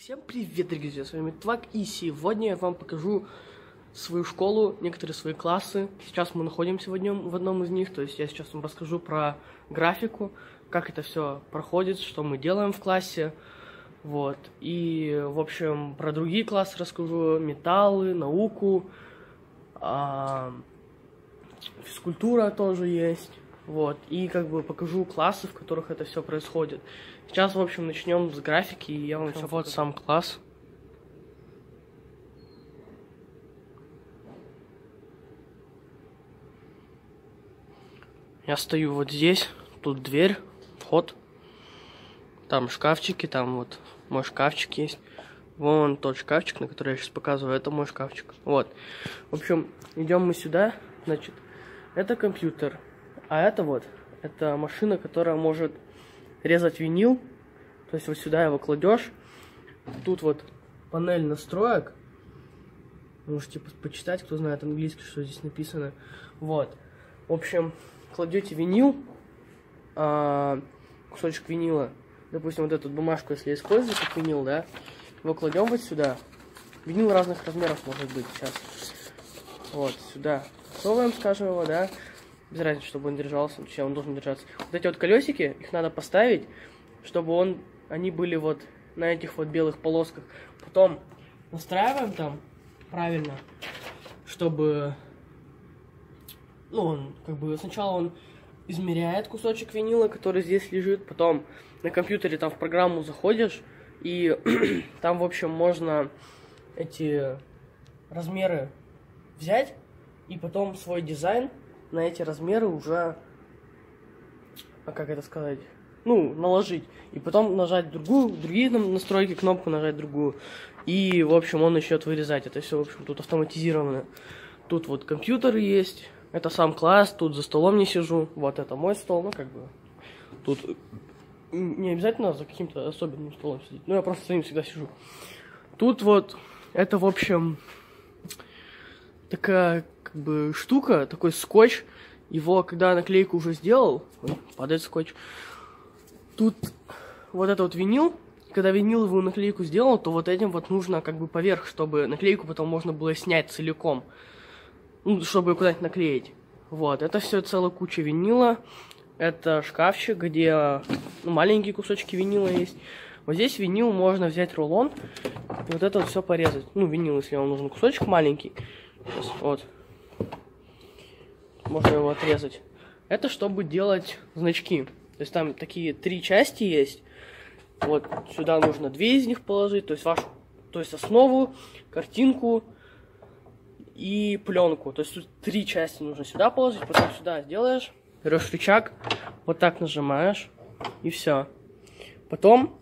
Всем привет, дорогие друзья, с вами Твак, и сегодня я вам покажу свою школу, некоторые свои классы. Сейчас мы находимся в одном из них, то есть я сейчас вам расскажу про графику, как это все проходит, что мы делаем в классе. Вот, и, в общем, про другие классы расскажу, металлы, науку, физкультура тоже есть. Вот, и как бы покажу классы, в которых это все происходит. Сейчас, в общем, начнем с графики, и я вам все вот сам класс. Я стою вот здесь, тут дверь, вход. Там шкафчики, там вот мой шкафчик есть. Вон тот шкафчик, на который я сейчас показываю, это мой шкафчик. Вот. В общем, идем мы сюда, значит, это компьютер. А это машина, которая может резать винил. То есть вот сюда его кладешь. Тут вот панель настроек. Можете почитать, кто знает английский, что здесь написано. Вот. В общем, кладете винил, кусочек винила. Допустим, вот эту бумажку, если использовать как винил, да, его кладем вот сюда. Винил разных размеров может быть сейчас. Вот, сюда. Совываем, скажем, его, да. Без разницы, чтобы он держался, вообще он должен держаться. Вот эти вот колесики, их надо поставить, чтобы они были вот на этих вот белых полосках. Потом настраиваем там правильно, чтобы, сначала он измеряет кусочек винила, который здесь лежит, потом на компьютере там в программу заходишь, и там, в общем, можно эти размеры взять, и потом свой дизайн на эти размеры уже, наложить. И потом нажать другие настройки, кнопку нажать другую. И, в общем, он начнет вырезать. Это все, в общем, тут автоматизировано. Тут вот компьютер есть. Это сам класс. Тут за столом не сижу. Вот это мой стол. Тут не обязательно за каким-то особенным столом сидеть. Я просто с ним всегда сижу. Тут вот, это, в общем, такая штука, такой скотч. Его, когда наклейку уже сделал, падает скотч. Тут вот это вот винил. Когда винил его наклейку сделал, то вот этим вот нужно поверх, чтобы наклейку потом можно было снять целиком. Чтобы куда-нибудь наклеить. Вот, это все целая куча винила. Это шкафчик, где маленькие кусочки винила есть. Вот здесь винил можно взять рулон и вот это вот все порезать. Винил, если вам нужен кусочек маленький. Сейчас, вот. Можно его отрезать. Это чтобы делать значки. То есть там такие 3 части есть. Вот сюда нужно 2 из них положить. То есть основу, картинку и пленку. То есть тут 3 части нужно сюда положить. Потом сюда сделаешь. Берешь рычаг, вот так нажимаешь. И все. Потом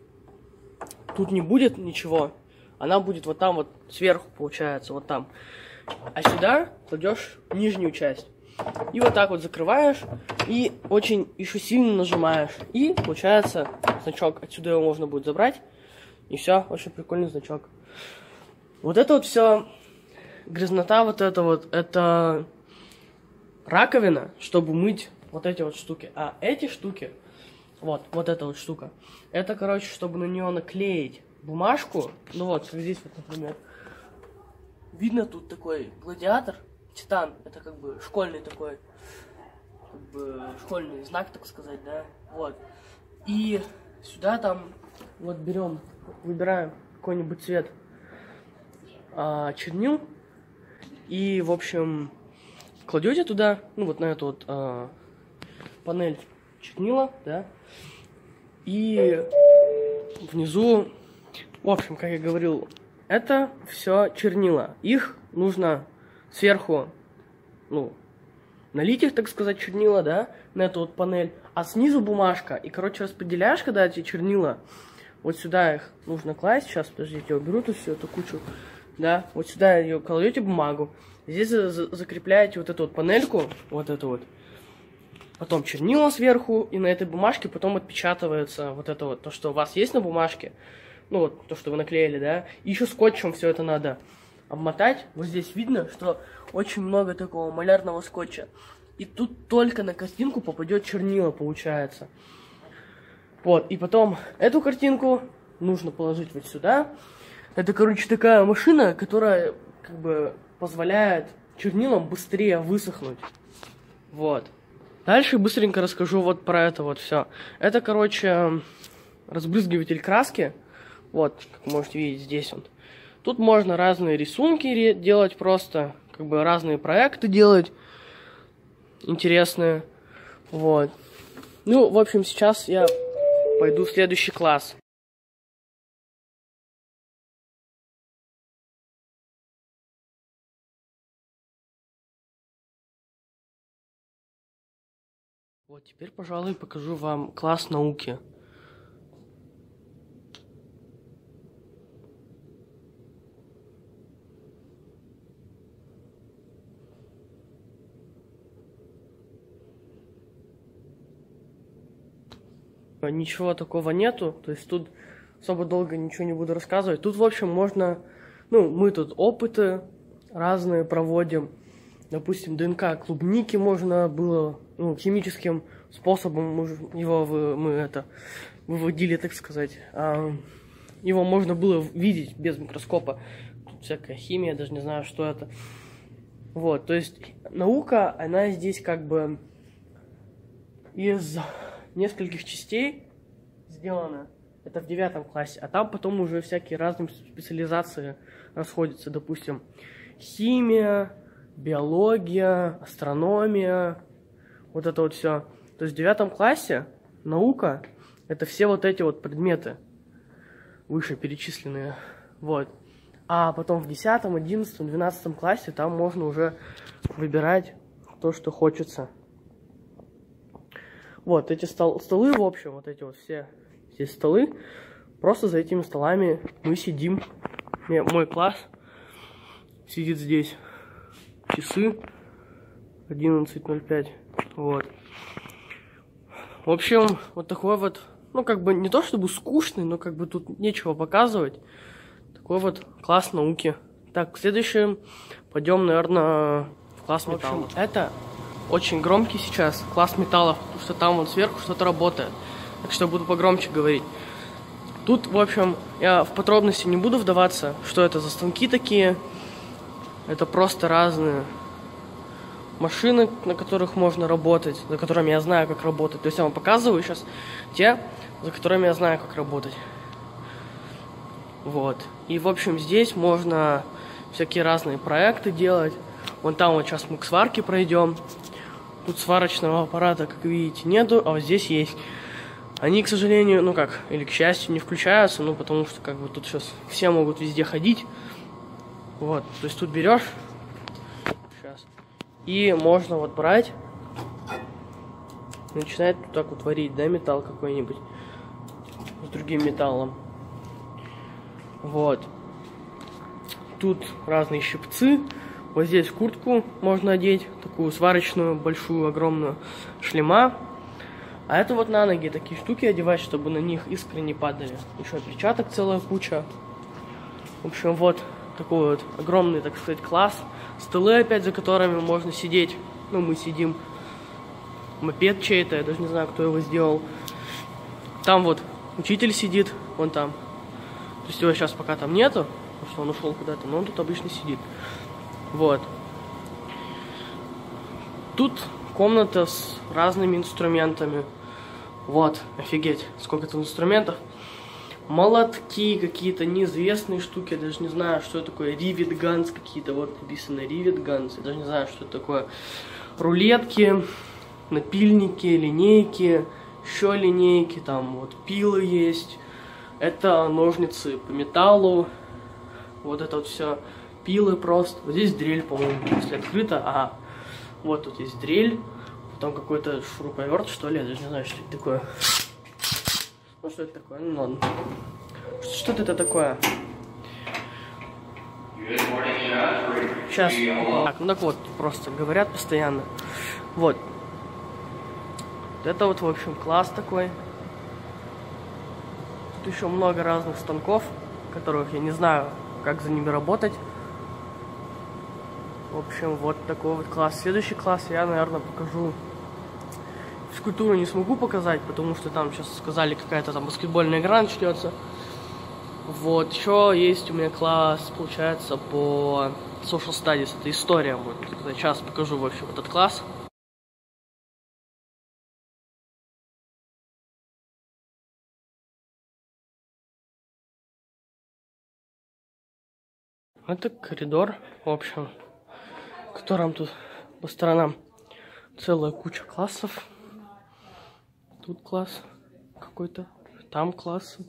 тут не будет ничего. Она будет вот там вот сверху, получается, вот там. А сюда кладешь нижнюю часть. И вот так вот закрываешь. И очень еще сильно нажимаешь. И получается значок. Отсюда его можно будет забрать. И все, очень прикольный значок. Вот это вот все грязнота, это раковина, чтобы мыть вот эти вот штуки. А эти штуки, вот эта вот штука, это, чтобы на нее наклеить бумажку. Как здесь вот, например. Видно тут такой гладиатор, титан, это школьный такой, школьный знак, так сказать, да, вот. И сюда там, вот выбираем какой-нибудь цвет чернил, и, в общем, кладете туда, на эту вот панель чернила, да, и внизу, в общем, как я говорил, это все чернила. Их нужно сверху, налить их, так сказать, чернила, да, на эту вот панель. А снизу бумажка. И, распределяешь, когда эти чернила, вот сюда их нужно класть. Сейчас, подождите, я уберу тут всю эту кучу. Да, вот сюда ее кладете бумагу. Здесь закрепляете вот эту вот панельку, вот эту вот. Потом чернила сверху, и на этой бумажке потом отпечатывается вот это вот, то, что у вас есть на бумажке. То, что вы наклеили, да. И еще скотчем все это надо обмотать. Вот здесь видно, что очень много такого малярного скотча. И тут только на картинку попадет чернила, получается. Вот, и потом эту картинку нужно положить вот сюда. Это, короче, такая машина, которая как бы позволяет чернилам быстрее высохнуть. Вот. Дальше быстренько расскажу вот про это вот все. Это, короче, разбрызгиватель краски. Вот, как можете видеть, здесь он. Тут можно разные рисунки делать просто, как бы разные проекты делать интересные. Вот. Ну, в общем, сейчас я пойду в следующий класс. Вот, теперь, пожалуй, покажу вам класс науки. Ничего такого нету, то есть тут особо долго ничего не буду рассказывать. Тут, в общем, можно, ну, мы тут опыты разные проводим. Допустим, ДНК клубники можно было, ну, химическим способом мы выводили, так сказать. Его можно было видеть без микроскопа. Тут всякая химия, даже не знаю, что это. Вот, то есть наука, она здесь как бы из нескольких частей сделана. Это в 9 классе. А там потом уже всякие разные специализации расходятся. Допустим, химия, биология, астрономия. Вот это вот все. То есть в 9 классе наука — это все вот эти вот предметы вышеперечисленные. Вот. А потом в 10, 11, 12 классе там можно уже выбирать то, что хочется. Вот эти столы, в общем, вот эти вот все здесь столы. Просто за этими столами мы сидим. Мой класс сидит здесь. Часы 11:05. Вот. В общем, вот такой вот, ну, как бы не то чтобы скучный, но как бы тут нечего показывать. Такой вот класс науки. Так, следующим пойдем, наверное, в класс металла. Это очень громкий сейчас класс металлов, потому что там вот сверху что-то работает. Так что буду погромче говорить. Тут, в общем, я в подробности не буду вдаваться, что это за станки такие. Это просто разные машины, на которых можно работать, за которыми я знаю, как работать. То есть я вам показываю сейчас те, за которыми я знаю, как работать. Вот. И, в общем, здесь можно всякие разные проекты делать. Вон там вот сейчас мы к сварке пройдем. Тут сварочного аппарата, как видите, нету, а вот здесь есть. Они, к сожалению, ну как, или к счастью, не включаются, ну потому что как бы тут сейчас все могут везде ходить. Вот, то есть тут берешь сейчас, и можно вот брать, начинает вот так вот варить, да, металл какой-нибудь с другим металлом. Вот. Тут разные щипцы. Вот здесь куртку можно одеть, такую сварочную, большую, огромную, шлема. А это вот на ноги такие штуки одевать, чтобы на них искры не падали. Еще перчаток целая куча. В общем, вот такой вот огромный, так сказать, класс. Столы опять, за которыми можно сидеть. Ну, мы сидим. Мопед чей-то, я даже не знаю, кто его сделал. Там вот учитель сидит, вон там. То есть его сейчас пока там нету, потому что он ушел куда-то, но он тут обычно сидит. Вот. Тут комната с разными инструментами. Вот, офигеть, сколько тут инструментов. Молотки какие-то, неизвестные штуки, я даже не знаю, что это такое. Rivet Guns какие-то, вот написано Rivet Guns, я даже не знаю, что это такое. Рулетки, напильники, линейки, еще линейки, там вот пилы есть. Это ножницы по металлу. Вот это вот все. Пилы просто. Вот здесь дрель, по-моему, если открыто. Ага. Вот тут есть дрель. Потом какой-то шуруповерт, что ли. Я даже не знаю, что это такое. Ну, что это такое? Ну, ладно. Что это такое? Сейчас. Так, ну так вот, просто говорят постоянно. Вот. Это вот, в общем, класс такой. Тут еще много разных станков, которых я не знаю, как за ними работать. В общем, вот такой вот класс. Следующий класс я, наверное, покажу. Физкультуру не смогу показать, потому что там сейчас сказали, какая-то там баскетбольная игра начнется. Вот, еще есть у меня класс, получается, по Social Studies, это история будет. Сейчас покажу, в общем, этот класс. Это коридор, в общем, в котором тут по сторонам целая куча классов. Тут класс какой-то, там класс.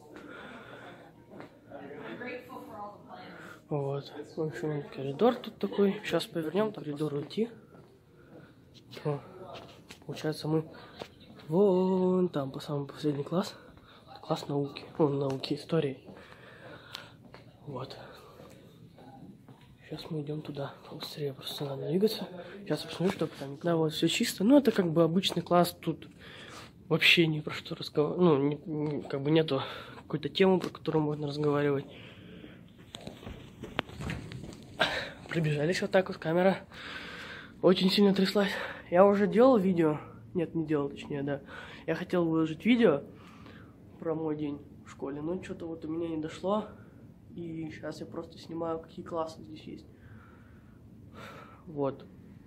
Вот, в общем, коридор тут такой. Сейчас повернем, по коридору идти. То, получается, мы вон там, по самый последний класс. Класс науки, науки, истории. Вот. Сейчас мы идем туда. Быстрее просто надо двигаться. Сейчас посмотрю, чтобы там... Да, вот все чисто. Ну, это как бы обычный класс. Тут вообще ни про что разговаривать. Ну, как бы нету какой-то темы, про которую можно разговаривать. Прибежались вот так вот, камера очень сильно тряслась. Я уже делал видео. Нет, не делал, точнее, да. Я хотел выложить видео про мой день в школе, но что-то вот у меня не дошло. И сейчас я просто снимаю, какие классы здесь есть. Вот.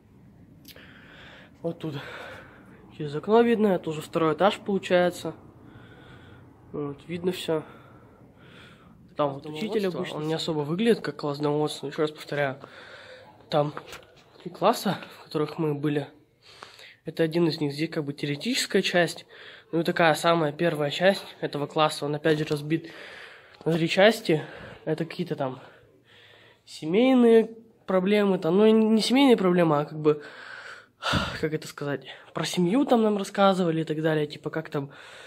Вот тут через окно видно. Это уже второй этаж получается. Вот, видно все. Там вот учитель обычно, он не особо выглядит как класс домоводства. Еще раз повторяю. Там 3 класса, в которых мы были. Это один из них. Здесь как бы теоретическая часть. Ну и такая самая первая часть этого класса. Он опять же разбит на 3 части. Это какие-то там семейные проблемы, там, ну не семейные проблемы, а как бы, как это сказать, про семью там нам рассказывали и так далее, типа как там,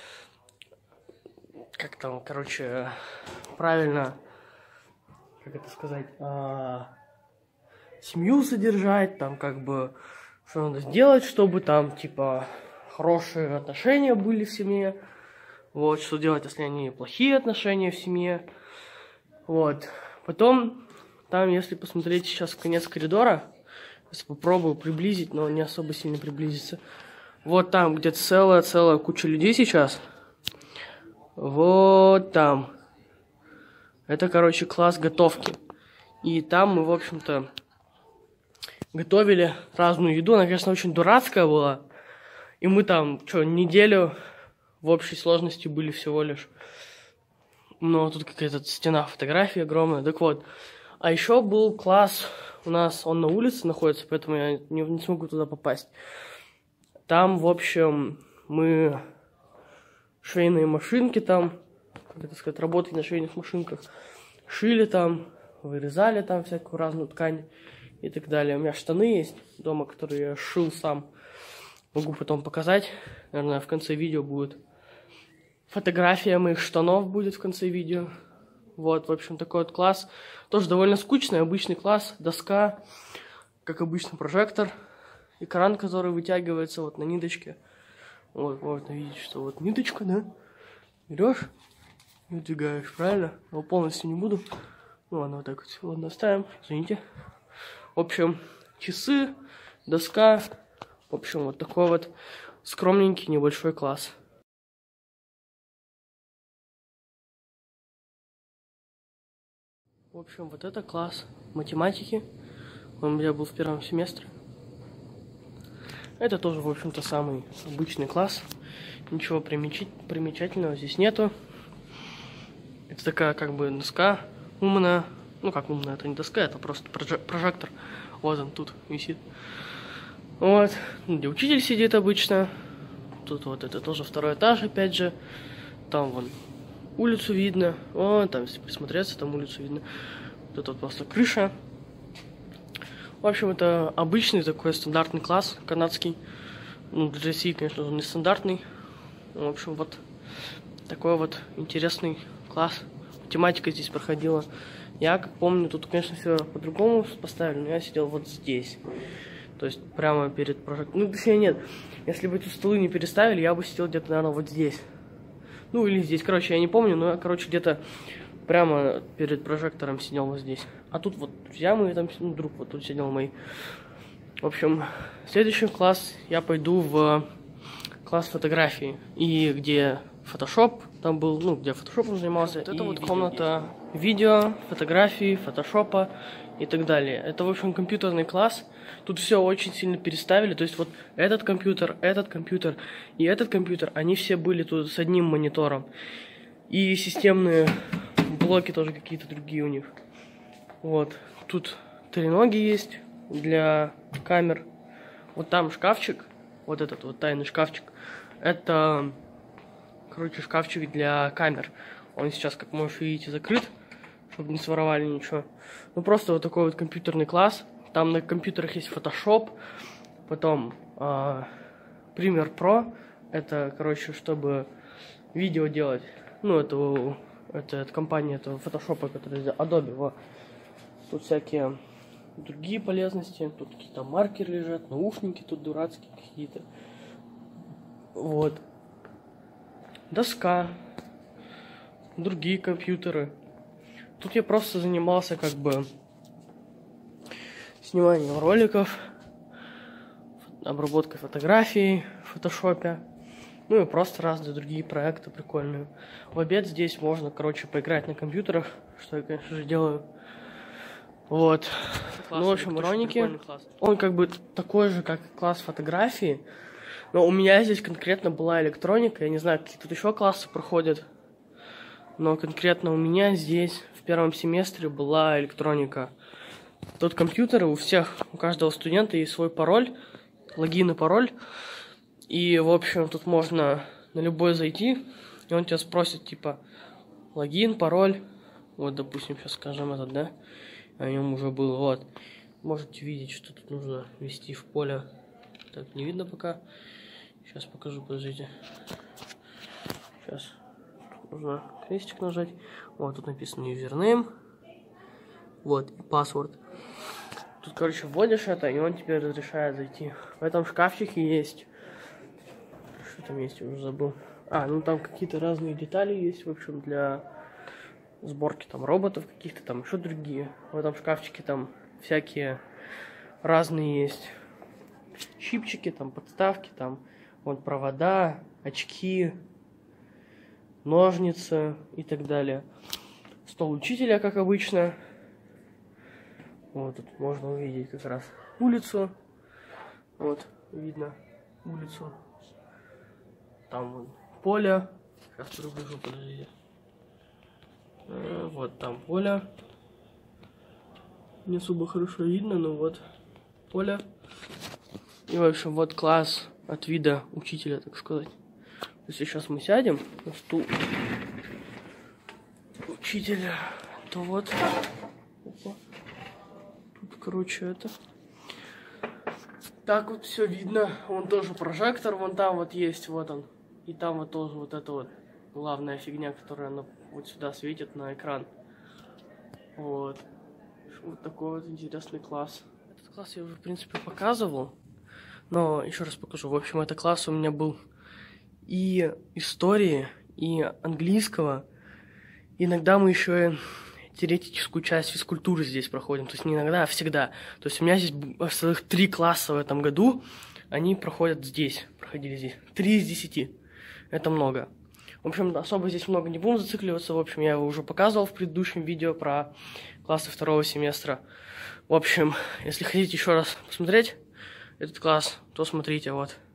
короче, правильно, как это сказать, семью содержать, там как бы, что надо сделать, чтобы там, типа, хорошие отношения были в семье, вот, что делать, если они плохие отношения в семье. Вот. Потом, там, если посмотреть сейчас в конец коридора, сейчас попробую приблизить, но не особо сильно приблизиться. Вот там, где целая куча людей сейчас. Вот там. Это, короче, класс готовки. И там мы, в общем-то, готовили разную еду. Она, конечно, очень дурацкая была. И мы там, неделю в общей сложности были всего лишь. Но тут какая-то стена фотографий огромная. Так вот. А еще был класс у нас, он на улице находится, поэтому я не смогу туда попасть. Там, в общем, мы швейные машинки там, как это сказать, работали на швейных машинках. Шили там, вырезали там всякую разную ткань и так далее. У меня штаны есть дома, которые я шил сам. Могу потом показать. Наверное, в конце видео будет. Фотография моих штанов будет в конце видео. Вот, в общем, такой вот класс. Тоже довольно скучный, обычный класс. Доска, как обычно, прожектор. Экран, который вытягивается вот на ниточке. Вот, можно видеть, что вот ниточка, да? Берешь и выдвигаешь, правильно? Но полностью не буду. Ну ладно, вот так вот. Ладно, оставим, извините. В общем, часы, доска. В общем, вот такой вот скромненький небольшой класс. В общем, вот это класс математики. Он у меня был в первом семестре. Это тоже, в общем-то, самый обычный класс. Ничего примечательного здесь нету. Это такая, как бы, доска умная. Ну, как умная, это не доска, это просто прожектор. Вот он тут висит. Вот, где учитель сидит обычно. Тут вот это тоже второй этаж, опять же. Там вон улицу видно. О, там, если присмотреться, там улицу видно. Вот это вот просто крыша. В общем, это обычный такой стандартный класс канадский. Ну, для России, конечно, он не стандартный. В общем, вот такой вот интересный класс. Математика здесь проходила. Я, как помню, тут, конечно, все по-другому поставили, но я сидел вот здесь. То есть прямо перед прожектором. Ну, точнее, нет. Если бы эти столы не переставили, я бы сидел где-то, наверное, вот здесь. Ну, или здесь. Короче, я не помню, но я, короче, где-то прямо перед прожектором сидел вот здесь. А тут вот друзья мои, там, ну, друг вот тут сидел мой. В общем, в следующий класс я пойду в класс фотографии. И где Photoshop, Там был, ну, где фотошопом занимался. Вот это вот комната видео, фотографий, фотошопа и так далее. Это, в общем, компьютерный класс. Тут все очень сильно переставили. То есть вот этот компьютер и этот компьютер, они все были тут с одним монитором. И системные блоки тоже какие-то другие у них. Вот. Тут треноги есть для камер. Вот там шкафчик. Вот этот вот тайный шкафчик. Это, короче, шкафчик для камер. Он сейчас, как можешь видеть, закрыт, чтобы не своровали ничего. Ну, просто вот такой вот компьютерный класс. Там на компьютерах есть Photoshop, потом Premiere Pro. Это, короче, чтобы видео делать. Ну, это от компании этого Photoshop, который Adobe. Вот. Тут всякие другие полезности. Тут какие-то маркеры лежат, наушники тут дурацкие какие-то. Вот. Доска. Другие компьютеры. Тут я просто занимался как бы сниманием роликов, обработкой фотографий в фотошопе. Ну и просто разные другие проекты прикольные. В обед здесь можно, короче, поиграть на компьютерах, что я, конечно же, делаю. Вот. Ну, в общем, хроники. Он как бы такой же, как класс фотографии. Но у меня здесь конкретно была электроника. Я не знаю, какие тут еще классы проходят. Но конкретно у меня здесь в первом семестре была электроника. Тут компьютеры у каждого студента есть свой пароль, логин и пароль. И, в общем, тут можно на любой зайти, и он тебя спросит, типа, логин, пароль. Вот, допустим, сейчас скажем этот, да? О нем уже был, вот. Можете видеть, что тут нужно ввести в поле. Так, не видно пока. Сейчас покажу, подождите. Сейчас. Тут нужно крестик нажать. Вот, тут написано username. Вот, и password. Тут, короче, вводишь это, и он тебе разрешает зайти. В этом шкафчике есть... Что там есть, я уже забыл. Ну там какие-то разные детали есть, в общем, для сборки там роботов каких-то, там еще другие. В этом шкафчике там всякие разные есть щипчики, там подставки, там вот провода, очки, ножницы и так далее. Стол учителя, как обычно. Вот тут можно увидеть как раз улицу. Вот, видно улицу. Там вон поле. Сейчас приближу, подождите. Вот там поле. Не особо хорошо видно, но вот поле. И, в общем, вот класс от вида учителя, так сказать. Если сейчас мы сядем на стул учителя, то вот. Опа. Тут, короче, это. Так вот все видно. Вон тоже прожектор, вон там вот есть, вот он. И там вот тоже вот эта вот главная фигня, которая вот сюда светит на экран. Вот. Вот такой вот интересный класс. Этот класс я уже, в принципе, показывал. Но еще раз покажу. В общем, этот класс у меня был и истории, и английского. Иногда мы еще и теоретическую часть физкультуры здесь проходим. То есть не иногда, а всегда. То есть у меня здесь целых 3 класса в этом году. Они проходили здесь. 3 из 10. Это много. В общем, особо здесь много не будем зацикливаться. В общем, я его уже показывал в предыдущем видео про классы 2-го семестра. В общем, если хотите еще раз посмотреть этот класс, то смотрите, вот.